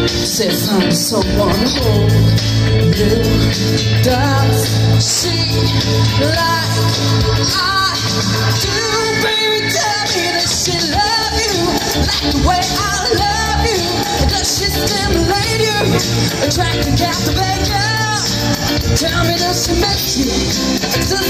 Say find someone to hold you. Does she like I do? Baby, tell me, does she love you like the way I love you? Does she stimulate you, attract and captivate you? Tell me, does she make you? Does